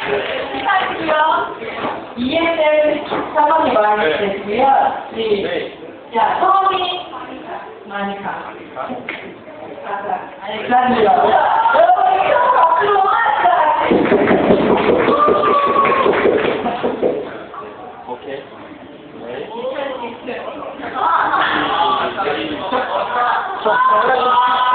시작이고요. ESL 사번이 많이 됐고요. 자, 성함이 마니카. 알렉산드로. 여러분, 박수로 하자. 오케이. 네.